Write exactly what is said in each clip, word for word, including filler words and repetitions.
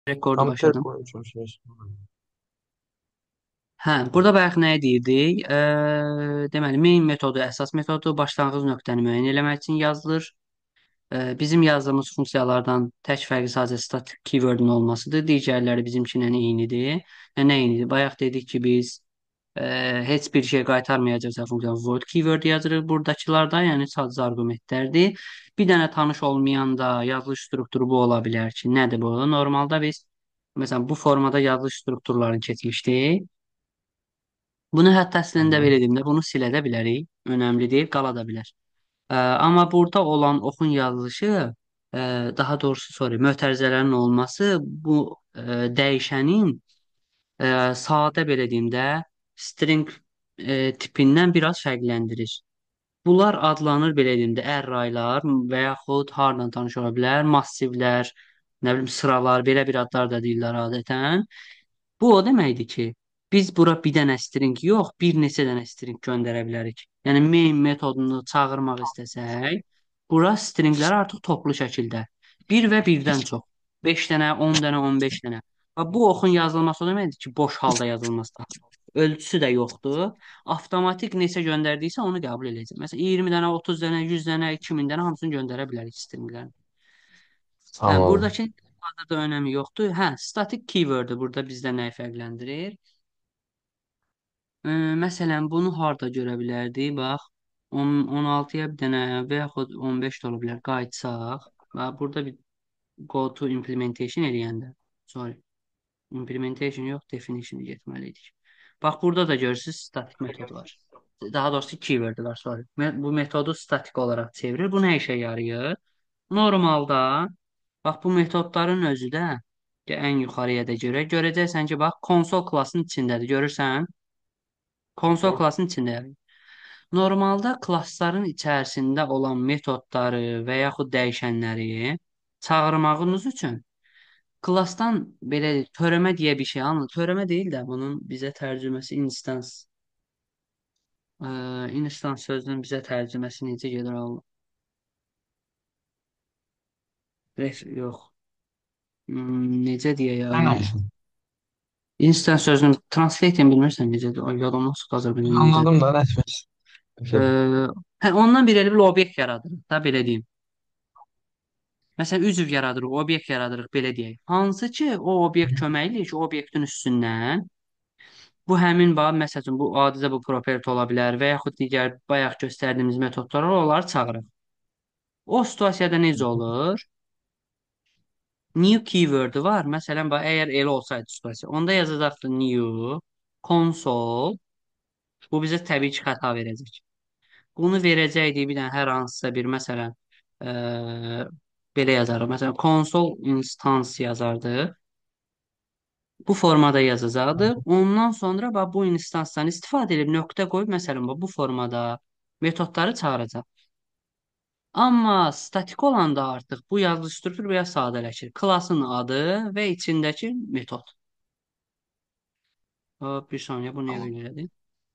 Rekordu Kompüter başladım. kuruluşu şey. Hə, burada bayaq nəyə deyirdik? Eee, deməli, main metodu, əsas metodu başlanğıc nöqtəni müəyyən eləmək üçün yazılır. Eee, bizim yazdığımız funksiyalardan tək fərqi sadəcə statik keywordun olmasıdır. Digərləri bizimkilə eynidir. Yəni, nə eynidir? Bayaq dedik ki, biz eee, heç bir şey qaytarmayacaqsa funksiya void keyword yazırıq buradakılarda, yəni sadəcə arqumentlərdir. Bir dənə tanış olmayan da yazılış strukturu bu ola bilər ki, nədir bu? Normalda biz məsələn bu formada yazılış strukturlarını keçmişdik. Bunu hətta əslində Tamam. belə deyim də, bunu silə də bilərik. Önəmli deyil, qala da bilər. Ə, amma burada olan oxun yazılışı, ə, daha doğrusu sorry, mötərizələrin olması bu ə, dəyişənin ə, sadə belə deyim də, string ə, tipindən biraz fərqləndirir. Bunlar adlanır belə deyim də, arraylar və yaxud hardan tanış ola bilər, massivlər, nə bilim sıralar, belə bir adlar da deyirlər adətən. Bu o deməkdir ki, biz bura bir dənə string yox, bir neçə dənə string göndərə bilərik. Yəni main metodunu çağırmaq istəsək, bura stringlər artıq toplu şəkildə bir və birdən çox, beş dənə, on dənə, on beş dənə. Və bu oxun yazılması o deməkdir ki, boş halda yazılması. Ölçüsü də yoxdur. Avtomatik neçə göndərdiysə onu qəbul edəcək. Məsələn, iyirmi dənə, otuz dənə, yüz dənə, iki min dənə hamısını göndərə bilərik stringlərin. Hə, Tamam. buradakı fazla da önəmi yoxdur. Hə, statik keyword burada bizdə nəyi fərqləndirir? Ə, məsələn, bunu harda görə bilərdik? Bax, on, on altıya bir dənə və yaxud on beş də ola bilər qayıtsaq. Və burada bir go to implementation eləyəndə. Sorry. Implementation yox, definition getməliydik. Bax, burada da görürsüz statik metod var. Daha doğrusu keyword var, sorry. Me- Bu metodu statik olaraq çevirir. Bu nə işə yarayır? Normalda, bax, bu metodların özü də ki, ən yuxarıya da görə görəcəksən ki, bax, konsol klassının içindədir. Görürsən? Konsol Hı. klassının içindədir. Normalda klassların içərisində olan metodları və yaxud dəyişənləri çağırmağınız üçün klassdan belə törəmə deyə bir şey alın. Törəmə deyil də bunun bizə tərcüməsi instance. Ə, instance sözünün bizə tərcüməsi necə gedir Allah? Ref, yox. Hmm, necə deyə ya? Sen ayısın. Instance sözünü translate bilmirsən necədir? Ay, yadımdan çıxdı Azərbaycan necədir? Anladım da resmen. Ə, Şey. hə, ondan bir elə bir obyekt yaradırıq da belə deyim. Məsələn, üzv yaradırıq, obyekt yaradırıq belə deyək. Hansı ki, o obyekt köməyi ilə ki, obyektin üstündən bu həmin var, məsələn, bu adicə bu properti ola bilər və yaxud digər bayaq göstərdiyimiz metodlar var, onları çağırır. O situasiyada necə olur? New keyword var. Məsələn, bax, əgər elə olsaydı situasiya, onda yazacaqdı new console. Bu bizə təbii ki, xəta verəcək. Bunu verəcəkdik bir dənə hər hansısa bir məsələn, ə, belə yazarıq. Məsələn, console instance yazardı. Bu formada yazacaqdır. Ondan sonra bax, bu instansdan istifadə edib nöqtə qoyub, məsələn, bax, bu formada metodları çağıracaq. Amma statik olanda artıq bu yazılı struktur biraz sadələşir. Klasın adı və içindəki metod. Hop, bir saniyə, bu niyə Tamam. belə elədi?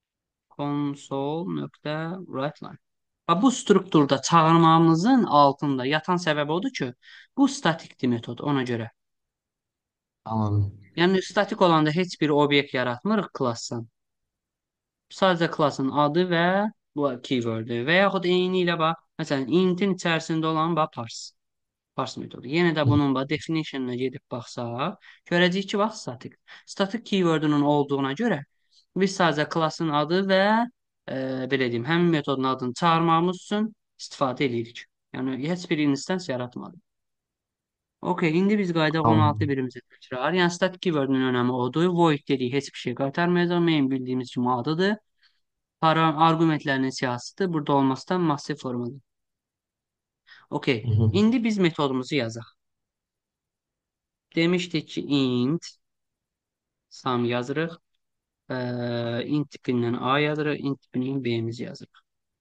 Console.writeline. Bax, bu strukturda çağırmamızın altında yatan səbəb odur ki, bu statikdir metod ona görə. Anladım. Yəni statik olanda heç bir obyekt yaratmırıq klassdan. Sadəcə klasın adı və bu keywordü və yaxud eyni ilə bax, məsələn, int'in içərisində olan bax parse. Parse metodu. Yenə də Hı. bunun bax definitionına gedib baxsaq, görəcəyik ki, bax statik. Statik keywordunun olduğuna görə biz sadəcə klasın adı və e, belə deyim, həmin metodun adını çağırmamız üçün istifadə edirik. Yəni heç bir instance yaratmadı. Okey, indi biz qayıdaq on altı Tamam. birimizə təkrar. Yəni static keywordun önəmi odur. Void dedik, heç bir şey qaytarmayacaq. Main bildiyimiz kimi adıdır. Para arqumentlərinin siyahısıdır. Burada olması da massiv formadır. Hı Okey. hı. İndi biz metodumuzu yazaq. Demişdik ki int sum yazırıq. Ee, int tipindən A yazırıq. Int tipindən B'mizi yazırıq.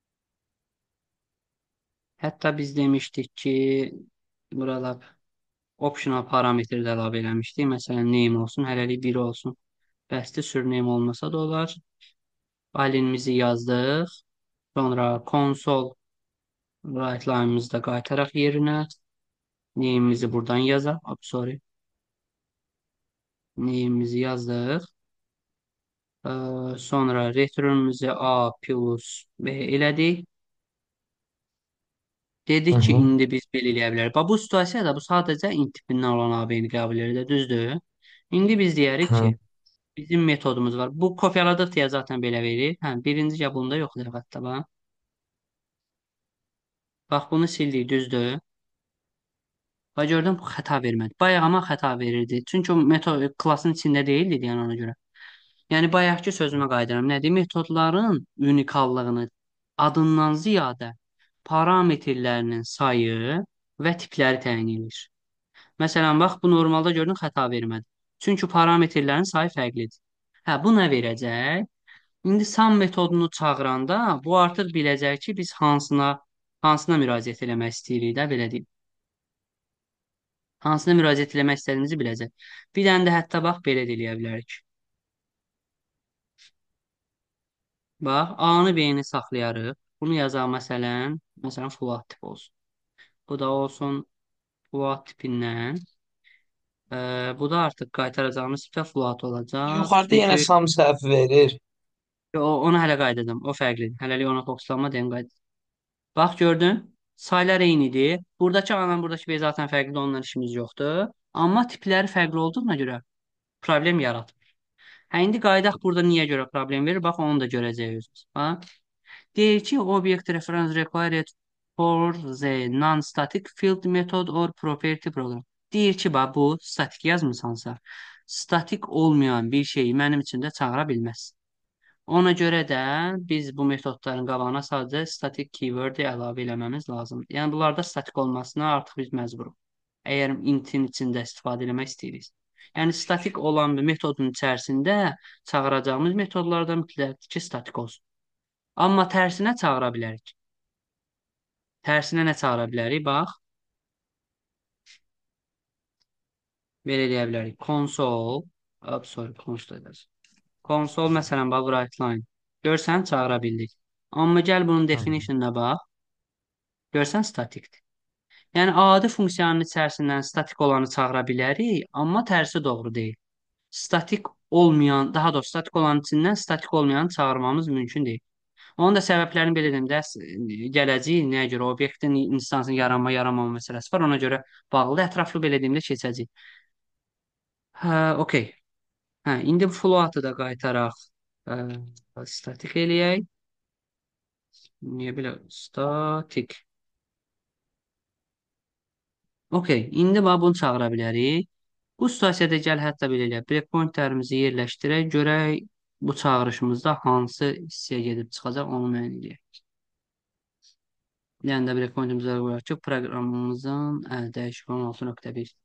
Hətta biz demişdik ki burada optional parametr də əlavə eləmişdik. Məsələn, name olsun. Hələlik biri olsun. Bəsdir surname olmasa da olar. Alinimizi yazdıq. Sonra console write line'ımızı da qaytaraq yerinə. Name'imizi buradan yazaq. Sorry. neyimizi yazdıq. Ee, Sonra returnumuzu A plus B elədik. Hı Dedik ki, hı. indi biz belə eləyə bilərik. Bax, bu situasiyada bu sadəcə int tipindən olan A B-ni qəbul edir, düzdür? İndi biz deyərik ki, Hı. bizim metodumuz var. Bu kopyaladıq deyə zaten belə verir. Hə, birinci ya bunda yoxdur hətta bax. Bax, bunu sildik, düzdür? Bax, gördün bu xəta vermədi. Bayaq amma xəta verirdi. Çünki o metod klassın içində deyildi deyən ona görə. Yəni bayaqki sözümə qayıdıram. Nədir? Metodların unikallığını adından ziyadə parametrlərinin sayı və tipləri təyin edir. Məsələn, bax, bu normalda gördün xəta vermədi. Çünki parametrlərin sayı fərqlidir. Hə, bu nə verəcək? İndi sum metodunu çağıranda bu artıq biləcək ki, biz hansına hansına müraciət eləmək istəyirik də, belə deyim. Hansına müraciət eləmək istədiyimizi biləcək. Bir dənə də hətta bax belə də eləyə bilərik. Bax, A-nı, B-ni saxlayarıq. Bunu yazaq məsələn, məsələn float tip olsun. Bu da olsun float tipindən. Ee, Bu da artıq qaytaracağımız tipə float olacaq. Yuxarıda yenə Çünki sam səhv verir. o, onu hələ qaydadım. O fərqlidir. Hələlik ona fokuslanma deyim qayda. Bax, gördün? Saylar eynidir. Buradakı A ilə buradakı B zaten fərqlidir. Onunla işimiz yoxdur. Amma tipləri fərqli olduğuna görə problem yaratmır. Hə, indi qaydaq burada niyə görə problem verir? Bax, onu da görəcəyik özümüz. Bax. Deyir ki, object reference required for the non-static field method or property program. Deyir ki, bax, bu statik yazmısansa, statik olmayan bir şeyi mənim üçün də çağıra bilməz. Ona görə də biz bu metodların qabağına sadəcə statik keyword əlavə eləməmiz lazımdır. Yəni, bunlarda statik olmasına artıq biz məcburuq. Əgər intin içində istifadə eləmək istəyirik. Yəni, statik olan bir metodun içərisində çağıracağımız metodlardan mütləqdir ki, statik olsun. Amma tərsinə çağıra bilərik. Tərsinə nə çağıra bilərik? Bax, belə deyə bilərik. Console, up, sorry, console edəcək. Console, məsələn, bax, write line. Görsən, çağıra bildik. Amma gəl bunun Hı. definitionına bax. Görsən, statikdir. Yəni, adi funksiyanın içərisindən statik olanı çağıra bilərik, amma tərsi doğru deyil. Statik olmayan, daha doğrusu statik olan içindən statik olmayanı çağırmamız mümkün deyil. Onun da səbəblərini belə deyim də, gələcəyik, nəyə görə obyektin instansın yaranma, yaranmama məsələsi var. Ona görə bağlı ətraflı belə deyim də keçəcəyik. Hə, okey. Hə, indi bu floatı da qaytaraq. Hə, statik eləyək. Niyə belə? Statik. Okey, indi bax bunu çağıra bilərik. Bu situasiyada gəl hətta belə eləyək. Breakpointlərimizi yerləşdirək, görək bu çağırışımızda hansı hissəyə gedib çıxacaq, onu müəyyən edək. Yəni də breakpointimizi qoyaq ki, proqramımızın ə, dəyişik on altı nöqtə bir.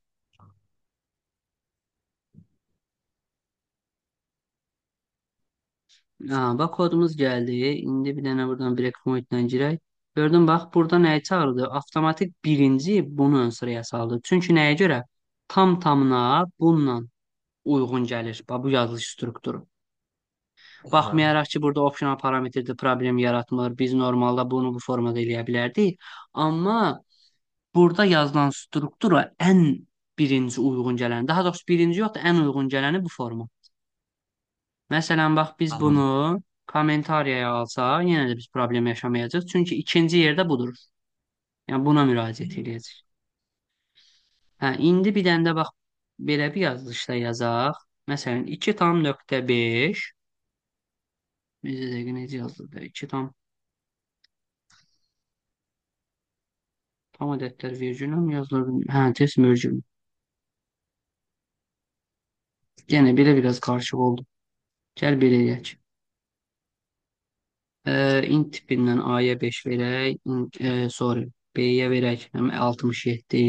Ha, bax kodumuz gəldi. İndi bir dənə buradan breakpoint-lə girək. Gördün bax, burada nəyi çağırdı? Avtomatik birinci bunu ön sıraya saldı. Çünki nəyə görə? Tam tamına bununla uyğun gəlir. Bax, bu yazılış strukturu. Hə. Baxmayaraq ki, burada optional parametrdə problem yaratmır. Biz normalda bunu bu formada eləyə bilərdik. Amma burada yazılan struktura ən birinci uyğun gələni, daha doğrusu birinci yox da ən uyğun gələni bu forma. Məsələn, bax, biz bunu Anladım. kommentariyaya alsaq, yenə də biz problem yaşamayacağıq. Çünki ikinci yerdə budur. Yəni, buna müraciət edəcəyik. Hə, indi bir dənə də bax, belə bir yazılışda yazaq. Məsələn, iki tam nöqtə beş. Bizə dəqiqə necə yazılır? iki tam tam ədədlər virgüllə mi yazılır? Hə, test virgül. Yəni, belə biraz qarışıq oldu. Gəl belə eləyək. Ə, int tipindən A-ya beş verək. int- ə, sorry, B-yə verək altmış yeddi.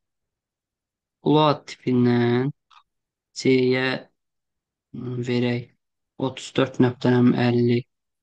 Float tipindən C-yə verək otuz dörd nöqtə əlli.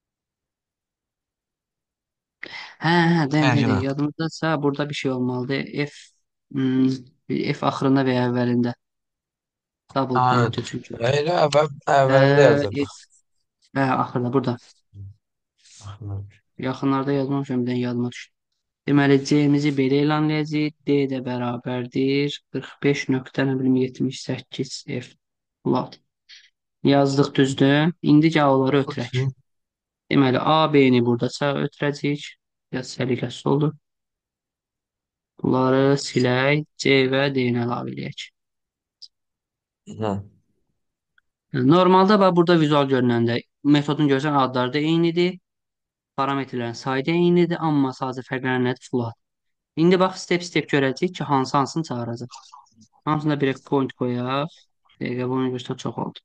Hə, hə, dəqiqə, Fərqinə. yadımızdadsa burada bir şey olmalıdır. F hmm, F axırında və ya əvvəlində. Double Aynen. pointer çünki. Elə əvvəl, Hə, əvvəlində yazırıq. F, hə, axırda burada. Baxın. Yaxınlarda yazmamışam, bir dənə yadıma düşdü. Deməli, C-mizi belə elan edəcəyik. D də bərabərdir. qırx beş nöqtə, nə bilim, yetmiş səkkiz F. Float. Yazdıq düzdür. İndi cavabları ötürək. Okey. Deməli, A, B-ni burada sağ ötürəcəyik. Biraz səliqəsiz oldu. Bunları silək. C və D-ni əlavə edək. Hə. Normalda bax burada vizual görünəndə metodun görsən adları da eynidir. Parametrlərin sayı da eynidir. Amma sadəcə fərqlənən nədir? Float. İndi bax step-step görəcəyik ki, hansı hansını çağıracaq. Hamısında bir point qoyaq. Dəqiqə bunu göstər çox oldu.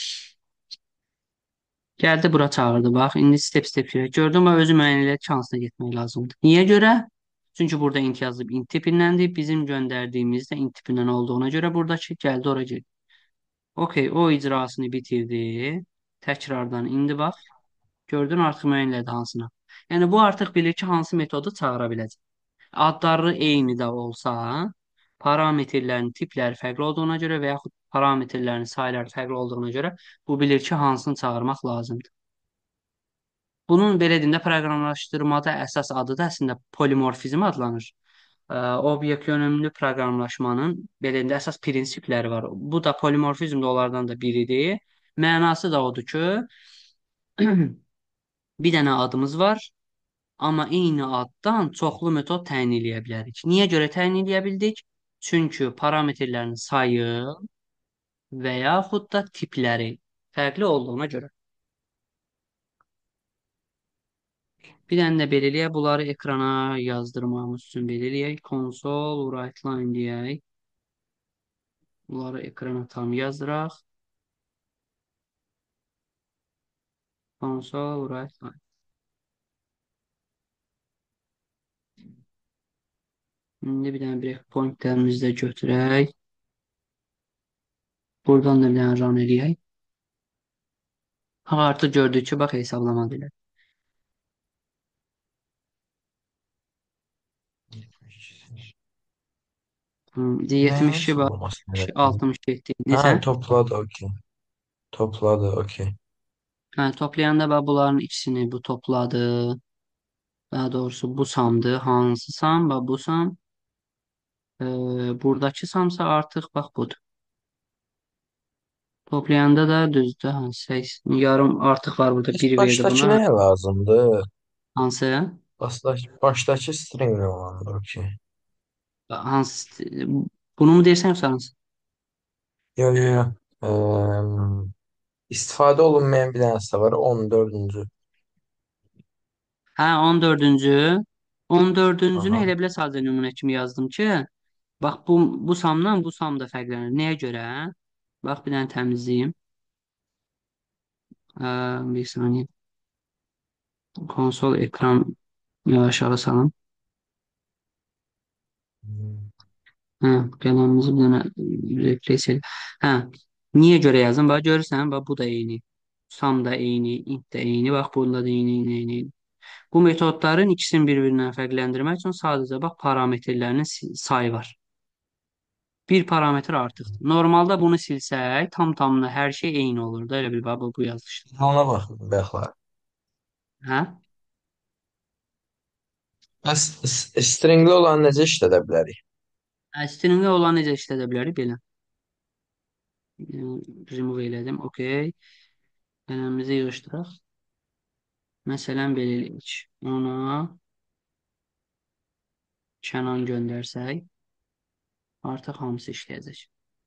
Gəldi bura çağırdı bax. İndi step-step görək. Gördün mü özü müəyyən elədi ki, hansına getmək lazımdır. Niyə görə? Çünki burada int yazılıb int tipindəndir. Bizim göndərdiyimiz də int tipindən olduğuna görə buradakı gəldi ora getdi. Okey, o icrasını bitirdi. Təkrardan indi bax. Gördün artıq müəyyən elədi hansına. Yəni bu artıq bilir ki, hansı metodu çağıra biləcək. Adları eyni də olsa, parametrlərin tipləri fərqli olduğuna görə və yaxud parametrlərin sayları fərqli olduğuna görə bu bilir ki, hansını çağırmaq lazımdır. Bunun belə deyim də proqramlaşdırmada əsas adı da əslində polimorfizm adlanır. Ə, Obyekt yönümlü proqramlaşmanın belə deyim də əsas prinsipləri var. Bu da polimorfizm də onlardan da biridir. Mənası da odur ki, bir dənə adımız var, amma eyni addan çoxlu metod təyin eləyə bilərik. Niyə görə təyin eləyə bildik? Çünki parametrlərin sayı və yaxud da tipləri fərqli olduğuna görə. Bir dənə də belə eləyək. Bunları ekrana yazdırmamız üçün belə eləyək. Console write-line deyək. Bunları ekrana tam yazdıraq. Console write-line. İndi bir dənə break pointlərimizi də götürək. Buradan da bir dənə run eləyək. Ha, artıq gördük ki, bax hesablama bilir. Nə yetmiş iki bax hesablamasını elədim? altmış yeddi. Hə, Neçə? topladı, okey. Topladı, okey. Hə, toplayanda bax bunların ikisini bu topladı. Daha doğrusu bu samdı. Hansı sam? Bax bu sam. Ee, buradakı samsa artıq bax budur. Toplayanda da düzdür. Ha, səksən, yarım artıq var burada. Heç Bir verdi başdakı buna. nəyə lazımdır? Hansı? Başdakı, başdakı string olandır, okey. Hansı? Bunu mu deyirsən yoxsa hansı? Yo, yo, yo. Eee, istifadə olunmayan bir dənəsi də var, on dördüncü. Hə, on dördüncü. on dördüncünü Aha. elə bilə sadəcə nümunə kimi yazdım ki, bax bu bu samdan bu sam da fərqlənir. Nəyə görə? Bax bir dənə təmizləyim. Ə, bir saniyə. Konsol ekran aşağı salın. Hmm. Hə, qələmimizi bir dənə replace edin. Hə, niyə görə yazdım? Bax görürsən, bax bu da eyni. Sam da eyni, int də eyni. Bax bunda da eyni, eyni, eyni. Bu metodların ikisini bir-birindən fərqləndirmək üçün sadəcə bax parametrlərinin si- sayı var. Bir parametr artıqdır. Normalda bunu silsək, tam-tamına hər şey eyni olurdu. Elə bil bax bu, bu yazılışdı. Ona bax, bəxtlər. Hə? Bəs s- stringli olan necə işlədə bilərik? Stringə olan necə işlədə bilərik? Belə. Remove elədim. OK. Qələmimizi yığışdıraq. Məsələn, belə eləyək. Ona Canon göndərsək, artıq hamısı işləyəcək.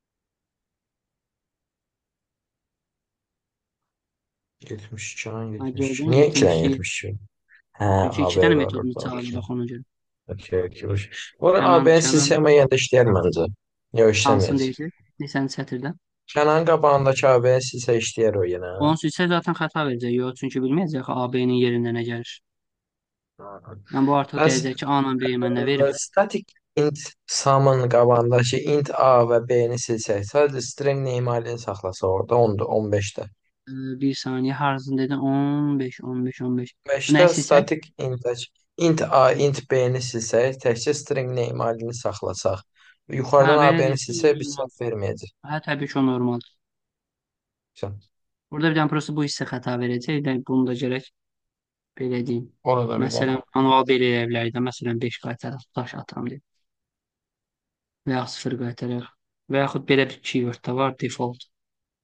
yetmiş ikiden Ha, yetmiş üç. gördün, Niye ikiden yetmiş iki. yetmiş üç? He, Çünki iki A B dənə var metodunu orada. çağırır Okey. bax ona görə. Okey, okey. Boş. Bu arada Canon, A B'nin Canon silsəmə yerində işləyər məncə. Yox, hansını işləməyəcək. deyirsən? Neçənci sətirdə? Kənanın qabağındakı A B'nin silsə işləyər o yenə. Onun silsə zaten xəta verəcək. Yox, çünki bilməyəcək A B-nin yerində nə gəlir. Yəni bu artıq Bəs deyəcək ki, A-la B mənə e, verib. static int sum'ın qabağındakı int A və B-ni silsək, sadəcə string name halini saxlasa orada onda on beşdə. Ee, bir saniye harcın dedin on beş on beş on beş. Bu beşdə nəyi silsək? static int int A, int B-ni silsək, təkcə string name halini saxlasaq, Hə, yuxarıdan belə A B-ni deyirsən silsək biz normal. səhv verməyəcək. Hə, təbii ki, o normaldır. Burada bir dənə prosta bu hissə xəta verəcək. də Bunu da gərək belə deyim. Orada bir dənə. Məsələn, manual belə eləyə bilərik də. Məsələn, beş qaytaraq, daş atıram deyim. Və ya sıfır qaytaraq. Və yaxud belə bir keyword da var, default.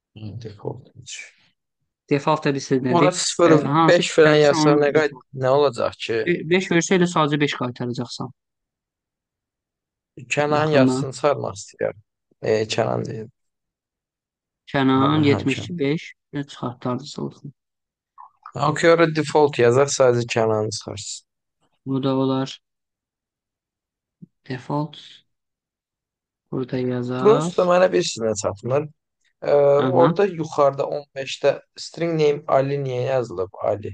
Default. Default da bilirsən Ona nədir? sıfır Ə, hansı beş falan tipdədirsə yazsan onun ne, qay- default. ne olacak ki? beş versə elə sadəcə beş qaytaracaqsan Kenan yaxından. yazsın sarmaq istəyər. E, Kenan deyil. Ha, Kənan ha, Kenan. yetmiş iki beş çıxartlardı olsun. Okey, orada default yazar, sadece Kenan'ı çıkarsın. Bu da olar. Default burada Prosto yazar. mənə bir sinə çatmır. Ee, Aha. orada yuxarıda on beşdə string name Ali niyə yazılıb? Ali.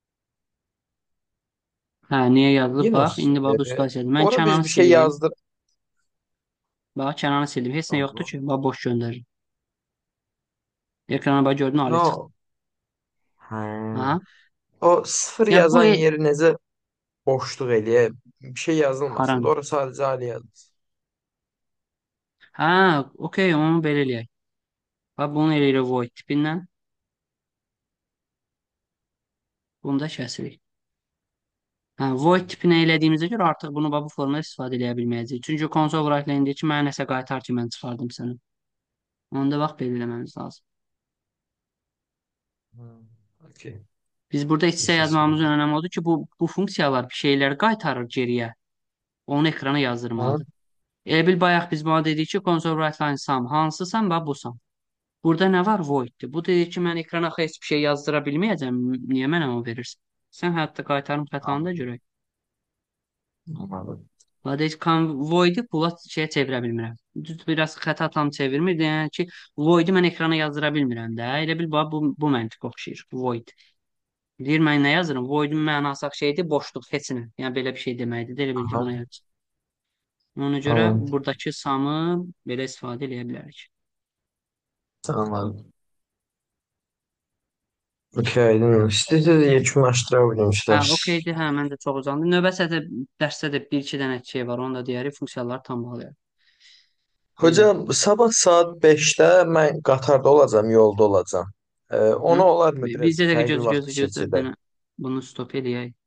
Hə, niyə yazılıb? Bax, Yunus. indi bax bu E, situasiyadır. Mən ora biz Kənanı bir şey sileyim. yazdır. Bax, Kənanı sildim. Heç nə yoxdur Tamam. ki. Bax, boş göndərir. Ekrana bax, gördün, Ali çıxdı. No. Ha. Aha. O sıfır Ya bu yazan e yeri necə boşluq eləyə? Bir şey yazılmasın. haram. Doğru sadece Ali yazılsın. Hə, okey, onu belə eləyək. Bax, bunu eləyirik void tipindən. Bunu da kəsirik. Hə, void tipinə elədiyimizə görə artıq bunu bax, bu formada istifadə edə bilməyəcəyik. Çünki console write-line-də ki, mənə nəsə qaytar ki, mən çıxardım səni. Onu da bax, belə eləməmiz lazım. Hmm. Okey. Biz burada iç-içə Bizə yazmamızın sorun. önəmi odur ki, bu, bu funksiyalar bir şeyləri qaytarır geriyə. Onu ekrana Ha? yazdırmalıdır. Elə bil bayaq biz buna dedik ki, console write-line sum hansısan, bax busan. Burada nə var? Voiddir. Bu deyir ki, mən ekrana axı heç bir şey yazdıra bilməyəcəm. Niyə mənə o verirsən? Sən hətta qaytarım xətanı da görək. Anladım. Vadec void'i pula şeyə çevirə bilmirəm. Düz biraz xəta tam çevirmir. Yəni ki, void'i mən ekrana yazdıra bilmirəm də. Elə bil bax, bu bu məntiq oxşayır. Void. Deyir mən nə yazıram? Void'in mənası şeydir, boşluq, heç nə. Yəni belə bir şey deməkdir. Elə bil ki, Aha. ona yazır. Ona görə Anladım. buradakı samı belə istifadə edə bilərik. Anladım. Okey, aydın. İstəsəz yekunlaşdıra Hə, bilmişlər. okeydir. Hə, məncə çox uzandı. Növbə sədə dərsdə də bir iki dənə şey var. Onu da deyərik. Funksiyaları tam bağlayaq. Buyurun. Hocam sabah saat beşdə mən qatarda olacağam, yolda olacağam. Ee, Hı? onu olarmı biraz Bizdə də fərqli göz vaxt göz gözlə bir seçəcək? dənə bunu stop eləyək.